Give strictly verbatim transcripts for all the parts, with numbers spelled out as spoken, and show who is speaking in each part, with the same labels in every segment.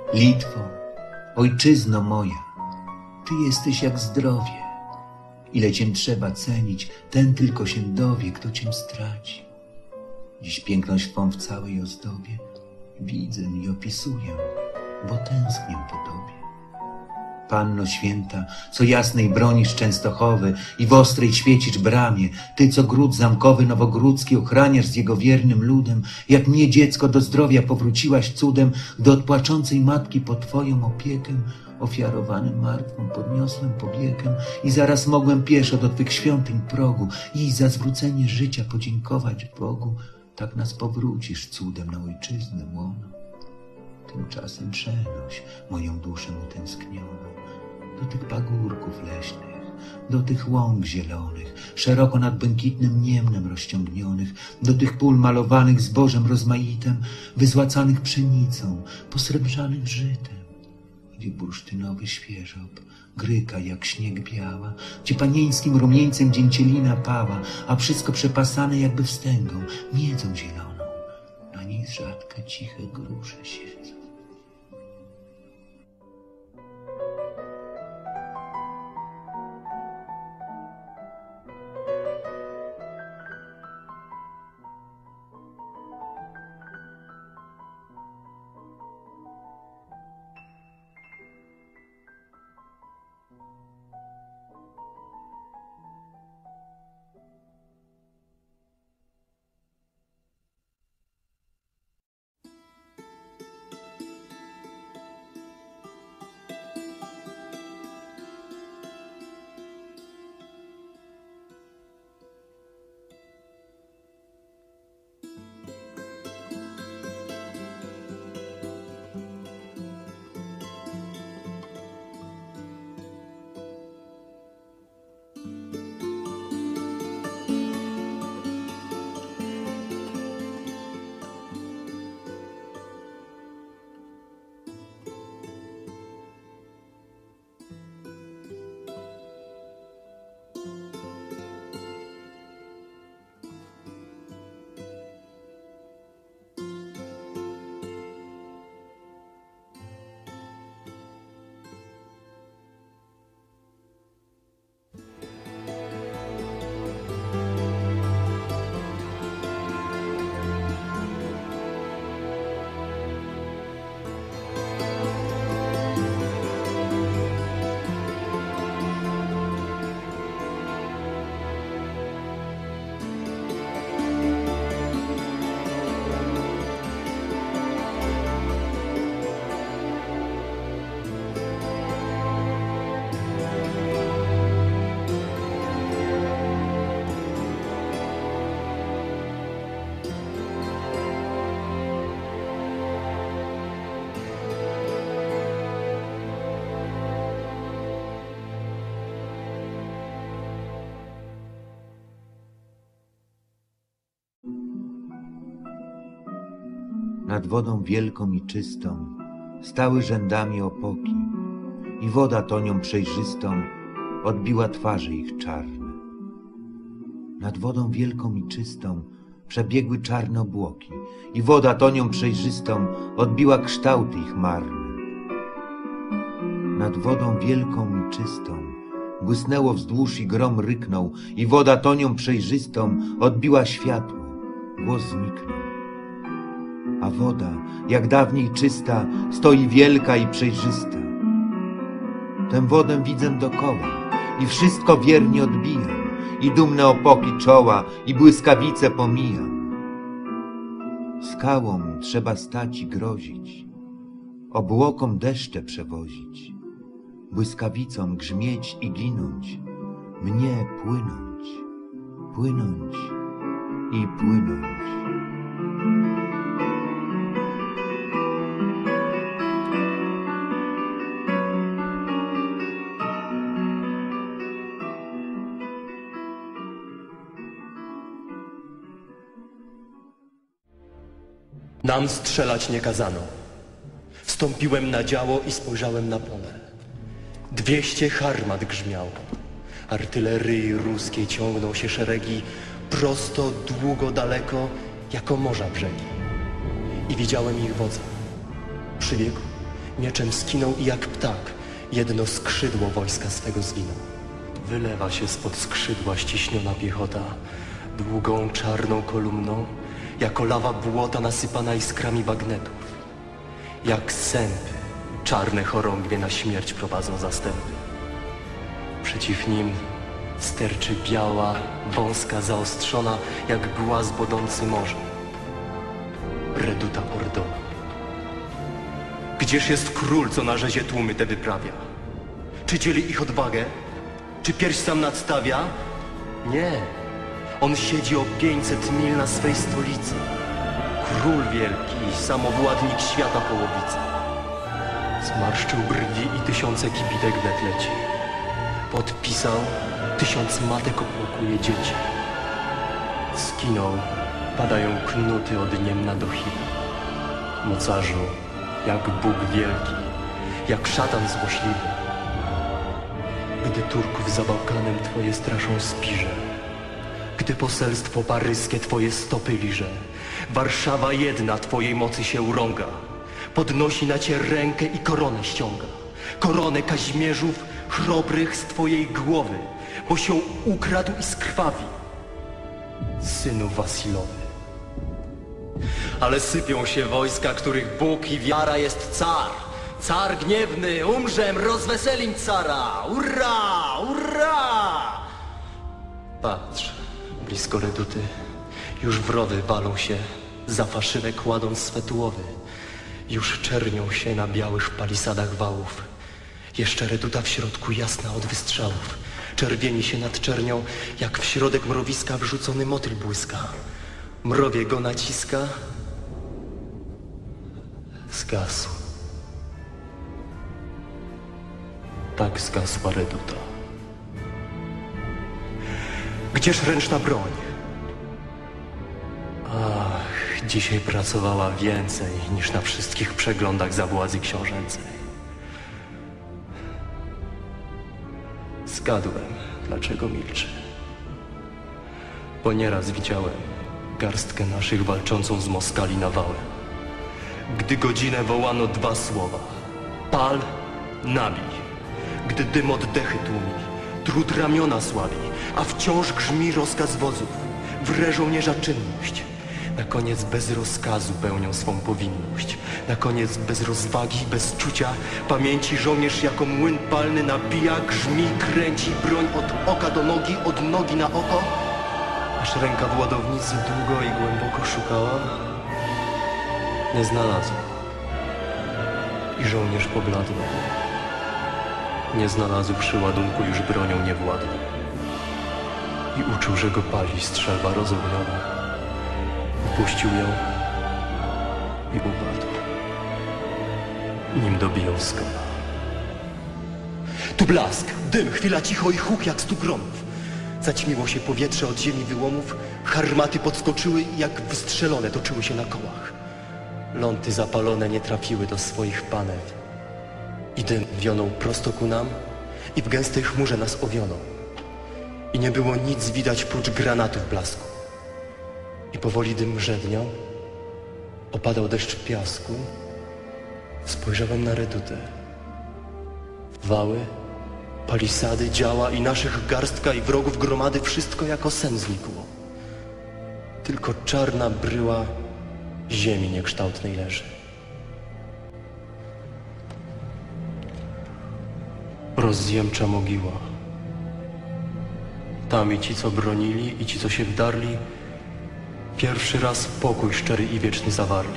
Speaker 1: Litwo, ojczyzno moja, ty jesteś jak zdrowie. Ile cię trzeba cenić, ten tylko się dowie, kto cię straci. Dziś piękność twą w całej ozdobie widzę i opisuję, bo tęsknię po tobie. Panno święta, co jasnej bronisz Częstochowy i w ostrej świecisz bramie, ty, co gród zamkowy nowogródzki ochraniasz z jego wiernym ludem, jak mnie, dziecko, do zdrowia powróciłaś cudem, do odpłaczącej matki pod twoją opiekę, ofiarowanym martwą podniosłem pobiekę i zaraz mogłem pieszo do twych świątyń progu i za zwrócenie życia podziękować Bogu. Tak nas powrócisz cudem na ojczyznę łono. Tymczasem przenoś moją duszę utęsknioną do tych pagórków leśnych, do tych łąk zielonych, szeroko nad błękitnym niemnem rozciągnionych, do tych pól malowanych zbożem rozmaitym, wyzłacanych pszenicą, posrebrzanych żytem, gdzie bursztynowy świeżop gryka jak śnieg biała, gdzie panieńskim rumieńcem dzięcielina pała, a wszystko przepasane jakby wstęgą, miedzą zieloną, na niej z rzadka ciche grusze siedzą. Nad wodą wielką i czystą stały rzędami opoki i woda tonią przejrzystą odbiła twarze ich czarne. Nad wodą wielką i czystą przebiegły czarne obłoki i woda tonią przejrzystą odbiła kształty ich marne. Nad wodą wielką i czystą błysnęło wzdłuż i grom ryknął i woda tonią przejrzystą odbiła światło, głos zniknął. A woda, jak dawniej czysta, stoi wielka i przejrzysta. Tę wodę widzę dokoła i wszystko wiernie odbijam, i dumne opoki czoła, i błyskawice pomijam. Skałom trzeba stać i grozić, obłokom deszcze przewozić, błyskawicom grzmieć i ginąć, mnie płynąć, płynąć i płynąć.
Speaker 2: Nam strzelać nie kazano. Wstąpiłem na działo i spojrzałem na pole. Dwieście harmat grzmiało. Artylerii ruskiej ciągną się szeregi prosto, długo, daleko, jako morza brzegi. I widziałem ich wodza. Przybiegł Mieczem skinął i jak ptak jedno skrzydło wojska swego zwinął. Wylewa się spod skrzydła ściśniona piechota, długą czarną kolumną, jako lawa błota nasypana iskrami bagnetów. Jak sępy, czarne chorągwie na śmierć prowadzą zastępy. Przeciw nim sterczy biała, wąska, zaostrzona, jak głaz bodący morze. Reduta Ordona. Gdzież jest król, co na rzezie tłumy te wyprawia? Czy dzieli ich odwagę? Czy pierś sam nadstawia? Nie. On siedzi o pięćset mil na swej stolicy. Król wielki, samowładnik świata połowicy. Zmarszczył brwi i tysiące kibitek wnet leci. Podpisał, tysiąc matek opłakuje dzieci. Skinął, padają knuty od Niemna do Chin. Mocarzu, jak Bóg wielki, jak szatan złośliwy. Gdy Turków za Bałkanem twoje straszą spirze, gdy poselstwo paryskie twoje stopy liże, Warszawa jedna twojej mocy się urąga, podnosi na cię rękę i koronę ściąga. Koronę Kazimierzów chrobrych z twojej głowy, bo się ukradł i skrwawi, synu Wasilowy. Ale sypią się wojska, których Bóg i wiara jest car. Car gniewny, umrzem, rozweselim cara. Ura, ura! Patrz, blisko reduty, już wrowy walą się, za faszynę kładąc swe tułowy. Już czernią się na białych palisadach wałów. Jeszcze reduta w środku jasna od wystrzałów. Czerwieni się nad czernią, jak w środek mrowiska wrzucony motyl błyska. Mrowie go naciska. Zgasł. Tak zgasła reduta. Gdzież ręczna broń? Ach, dzisiaj pracowała więcej niż na wszystkich przeglądach za władzy książęcej. Zgadłem, dlaczego milczy. Bo nieraz widziałem garstkę naszych walczącą z Moskali nawałem. Gdy godzinę wołano dwa słowa: pal, nabij. Gdy dym oddechy tłumi, trud ramiona słabi, a wciąż grzmi rozkaz wozów. Wre żołnierza czynność. Na koniec bez rozkazu pełnią swą powinność. Na koniec bez rozwagi, bez czucia pamięci żołnierz jako młyn palny nabija, grzmi, kręci broń od oka do nogi, od nogi na oko, aż ręka w ładownicy długo i głęboko szukała, nie znalazła. I żołnierz pobladł. Nie znalazł przy ładunku, już bronią nie władł. I uczuł, że go pali strzelba rozogniona. Puścił ją i upadł, nim dobiją skona. Tu blask, dym, chwila cicho i huk jak stu gromów. Zaćmiło się powietrze od ziemi wyłomów, harmaty podskoczyły i jak wystrzelone toczyły się na kołach. Ląty zapalone nie trafiły do swoich panew. I dym wionął prosto ku nam i w gęstej chmurze nas owionął. I nie było nic widać prócz granatów blasku. I powoli dym rzedniał, opadał deszcz piasku. Spojrzałem na redutę. Wały, palisady, działa i naszych garstka i wrogów gromady, wszystko jako sen znikło. Tylko czarna bryła ziemi niekształtnej leży. Rozjemcza mogiła. Tam i ci, co bronili, i ci, co się wdarli, pierwszy raz pokój szczery i wieczny zawarli.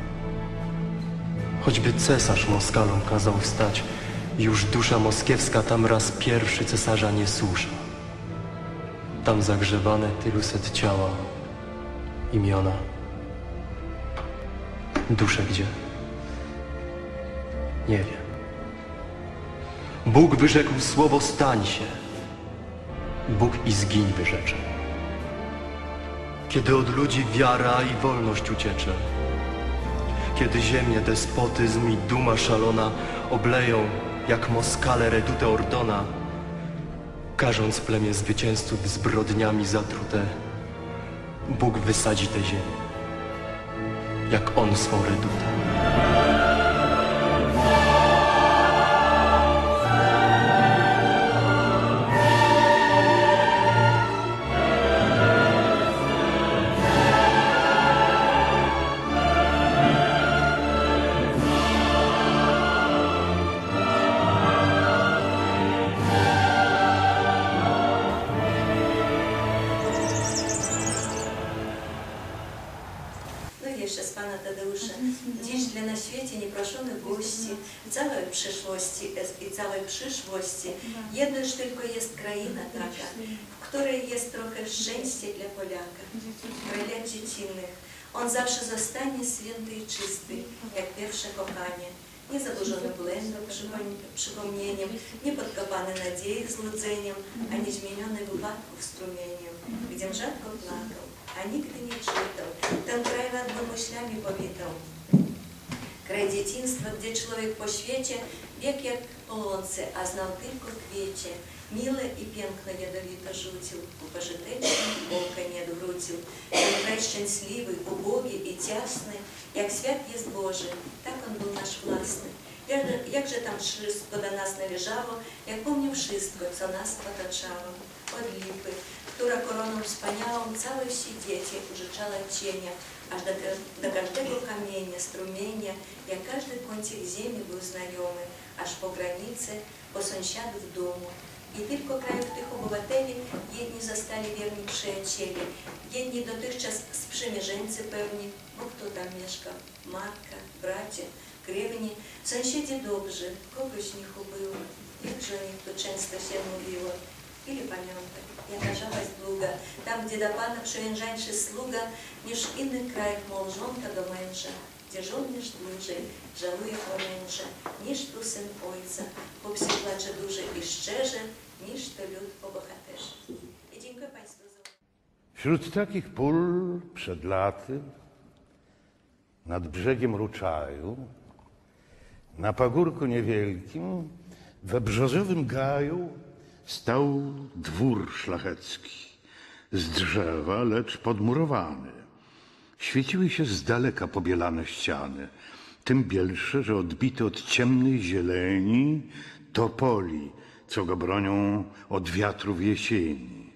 Speaker 2: Choćby cesarz Moskalom kazał wstać, już dusza moskiewska tam raz pierwszy cesarza nie susza. Tam zagrzewane tyluset ciała, imiona. Dusze gdzie? Nie wiem. Bóg wyrzekł słowo stań się. Bóg i zgiń wyrzecze. Kiedy od ludzi wiara i wolność uciecze. Kiedy ziemię despotyzm i duma szalona obleją jak Moskale redutę Ordona, karząc plemię zwycięzców zbrodniami zatrute, Bóg wysadzi tę ziemię, jak On swą redutę.
Speaker 3: świecie nieproszone gości, całej przyszłości i całej przyszłości. Jedno już tylko jest kraina taka, w której jest trochę szczęścia dla Polaka, królek dziecinnych. On zawsze zostanie święty i czysty, jak pierwsze kochanie. Nie zaburzony błędem, przypomnieniem, nie podkopany nadziei złudzeniem, ani zmieniony wypadków strumieniem, gdzie rzadko plakał, a nigdy nie czytał. Ten kraj ładno myślami powitał. Kraj dzieciństwa, gdzie człowiek po świecie biegł jak polące, a znał tylko kwiecie. Mile i piękno jadowito rzucił, upożyteczny oka nie odwrócił. Ten kraj szczęśliwy, ubogi i ciasny, jak świat jest Boży, tak on był nasz własny. Jakże tam wszystko do nas należało, jak pomnę wszystko, co nas otaczało. Od lipy, która koroną wspaniałą całe wsi dzieci użyczała cienia, aż do, do każdego kamienia, strumienia, jak każdy kącik ziemi był znajomy, aż po granicy, po sąsiadów domu. I tylko krajów tych obywateli jedni zostali wierni przyjaciele, jedni dotychczas sprzymierzeńcy pewni, bo kto tam mieszkał, matka, bracia, krewni, sąsiedzi dobrzy, kogoś nich ubyło, jakże o nich tu często się mówiło. Ili pamiętaj, jaka żałość długa, tam gdzie do Pana przyjeżdżańszy sługa, niż w innych krajach małżonka do męża, gdzie żołnierz dłużej żałuje oręża, niż tu syn ojca, po psie płacze duży i szczerze, niż to lud po bohaterze. I dziękuję Państwu za uwagę.
Speaker 4: Wśród takich pól przed laty, nad brzegiem Ruczaju, na pagórku niewielkim, we brzozowym gaju, stał dwór szlachecki, z drzewa, lecz podmurowany. Świeciły się z daleka pobielane ściany, tym bielsze, że odbite od ciemnej zieleni topoli, co go bronią od wiatrów jesieni.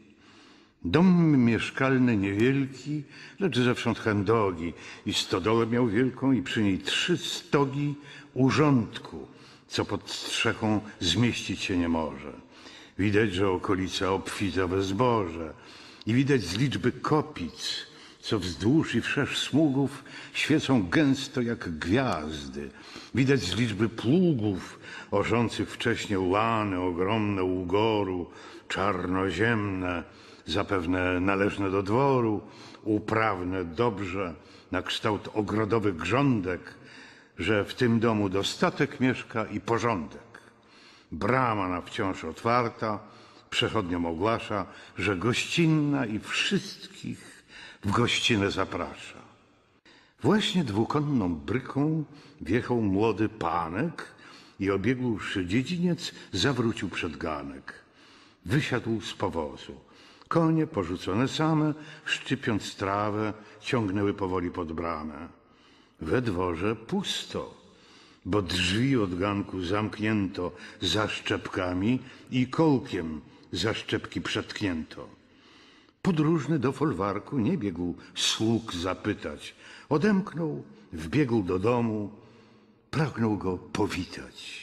Speaker 4: Dom mieszkalny niewielki, lecz zewsząd chędogi, i stodołę miał wielką i przy niej trzy stogi urządku, co pod strzechą zmieścić się nie może. Widać, że okolica obfita we zboże i widać z liczby kopic, co wzdłuż i wszerz smugów świecą gęsto jak gwiazdy. Widać z liczby pługów orzących wcześnie łany ogromne ugoru, czarnoziemne, zapewne należne do dworu, uprawne dobrze na kształt ogrodowych grządek, że w tym domu dostatek mieszka i porządek. Brama na wciąż otwarta przechodniom ogłasza, że gościnna i wszystkich w gościnę zaprasza. Właśnie dwukonną bryką wjechał młody panek i obiegłszy dziedziniec zawrócił przed ganek. Wysiadł z powozu. Konie porzucone same, szczypiąc trawę, ciągnęły powoli pod bramę. We dworze pusto, bo drzwi od ganku zamknięto zaszczepkami i kołkiem zaszczepki przetknięto. Podróżny do folwarku nie biegł sług zapytać. Odemknął, wbiegł do domu, pragnął go powitać.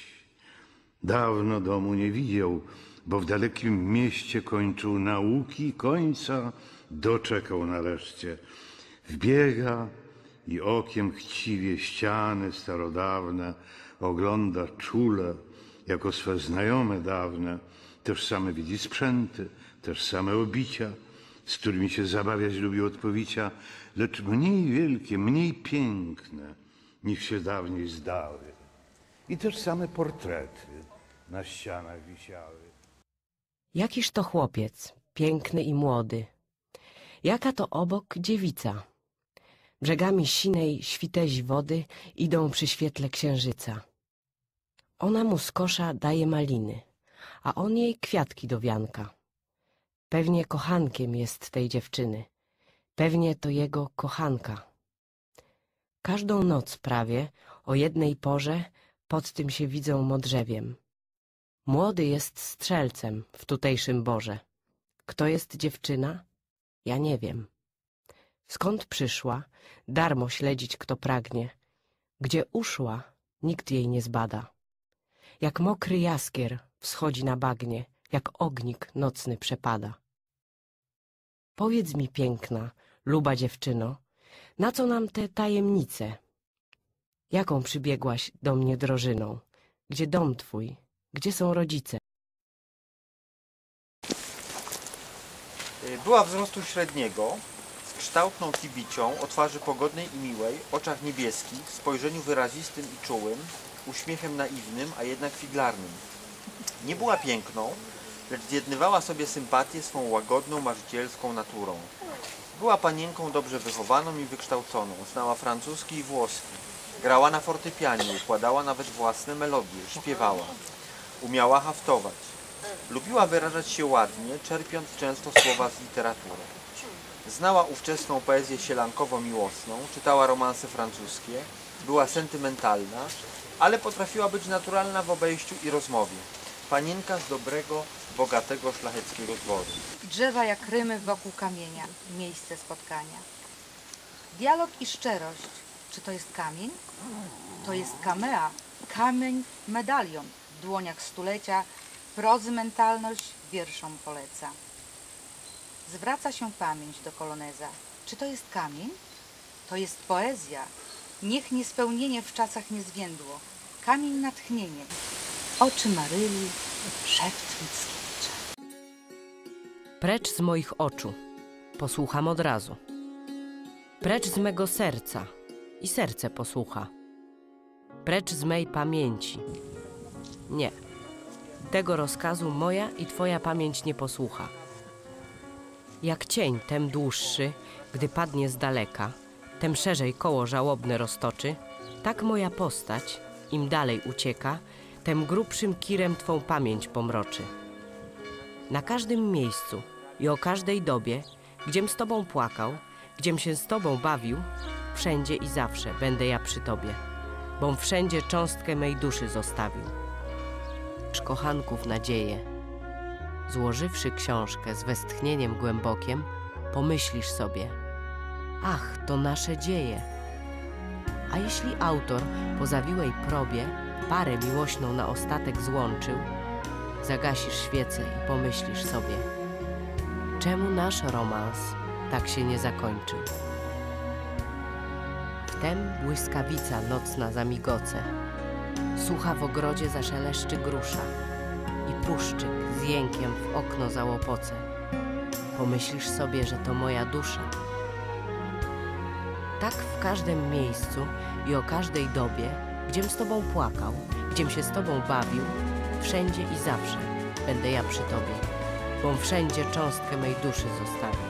Speaker 4: Dawno domu nie widział, bo w dalekim mieście kończył nauki, końca doczekał nareszcie. Wbiega i okiem chciwie ściany starodawne ogląda czule, jako swe znajome dawne. Też same widzi sprzęty, też same obicia, z którymi się zabawiać lubił od powicia, lecz mniej wielkie, mniej piękne, niż się dawniej zdały. I też same portrety na ścianach wisiały.
Speaker 5: Jakiż to chłopiec, piękny i młody, jaka to obok dziewica. Brzegami sinej świtezi wody idą przy świetle księżyca. Ona mu z kosza daje maliny, a on jej kwiatki do wianka. Pewnie kochankiem jest tej dziewczyny, pewnie to jego kochanka. Każdą noc prawie o jednej porze pod tym się widzą modrzewiem. Młody jest strzelcem w tutejszym borze. Kto jest dziewczyna? Ja nie wiem. Skąd przyszła, darmo śledzić kto pragnie. Gdzie uszła, nikt jej nie zbada. Jak mokry jaskier wschodzi na bagnie, jak ognik nocny przepada. Powiedz mi, piękna, luba dziewczyno, na co nam te tajemnice? Jaką przybiegłaś do mnie drożyną? Gdzie dom twój? Gdzie są rodzice?
Speaker 6: Była wzrostu średniego, z kształtną kibicią, o twarzy pogodnej i miłej, oczach niebieskich, spojrzeniu wyrazistym i czułym, uśmiechem naiwnym, a jednak figlarnym. Nie była piękną, lecz zjednywała sobie sympatię swą łagodną, marzycielską naturą. Była panienką dobrze wychowaną i wykształconą, znała francuski i włoski. Grała na fortepianie, układała nawet własne melodie, śpiewała. Umiała haftować. Lubiła wyrażać się ładnie, czerpiąc często słowa z literatury. Znała ówczesną poezję sielankowo-miłosną, czytała romanse francuskie, była sentymentalna, ale potrafiła być naturalna w obejściu i rozmowie. Panienka z dobrego, bogatego, szlacheckiego dworu.
Speaker 7: Drzewa jak rymy wokół kamienia, miejsce spotkania. Dialog i szczerość. Czy to jest kamień? To jest kamea, kamień medalion. W dłoniach stulecia prozy mentalność wierszom poleca. Zwraca się pamięć do koloneza. Czy to jest kamień? To jest poezja. Niech niespełnienie w czasach nie zwiędło. Kamień natchnienie. Oczy Maryli, szept Mickiewicza.
Speaker 5: Precz z moich oczu, posłucham od razu. Precz z mego serca i serce posłucha. Precz z mej pamięci. Nie, tego rozkazu moja i twoja pamięć nie posłucha. Jak cień tem dłuższy, gdy padnie z daleka, tem szerzej koło żałobne roztoczy, tak moja postać, im dalej ucieka, tem grubszym kirem twą pamięć pomroczy. Na każdym miejscu i o każdej dobie, gdziem z tobą płakał, gdziem się z tobą bawił, wszędzie i zawsze będę ja przy tobie, bom wszędzie cząstkę mej duszy zostawił. Kochanków nadzieję, złożywszy książkę z westchnieniem głębokiem, pomyślisz sobie, ach, to nasze dzieje. A jeśli autor po zawiłej probie parę miłośną na ostatek złączył, zagasisz świecę i pomyślisz sobie, czemu nasz romans tak się nie zakończył? Wtem błyskawica nocna zamigoce, sucha w ogrodzie zaszeleszczy grusza i puszczyk z jękiem w okno załopoce. Pomyślisz sobie, że to moja dusza. Tak w każdym miejscu i o każdej dobie, gdziem z tobą płakał, gdziem się z tobą bawił, wszędzie i zawsze będę ja przy tobie, bom wszędzie cząstkę mej duszy zostawił.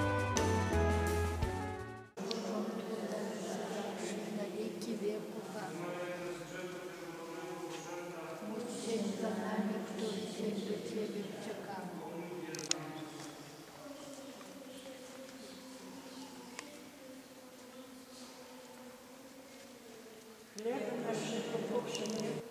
Speaker 8: Chleb nasz powszedni